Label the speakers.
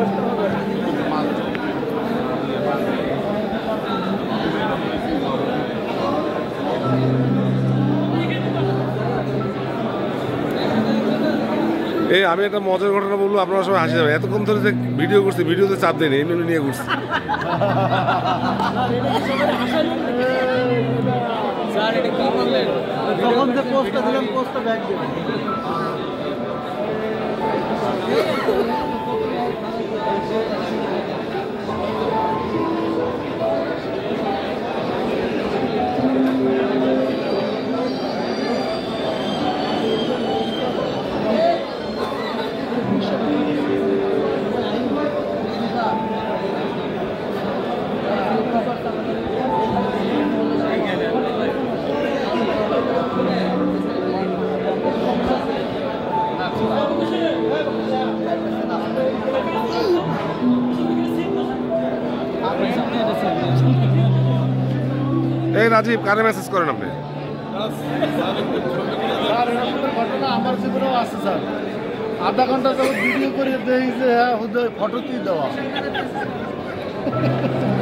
Speaker 1: এই আমি একটা মজার ঘটনা বলবো, আপনারা সবাই হাসি যাবে। এতক্ষণ ধরে যে ভিডিও করছি, ভিডিওতে চাপ দেয়নি, এমনি নিয়ে ঘুরছি। এই রাজীব, কারে মেসেজ করেন আপনি?
Speaker 2: ঘটনা আমার জীবনেও আছে স্যার। আধা ঘন্টা যখন ভিডিও করে দেখি যে হ্যাঁ ফটো তুই দেওয়া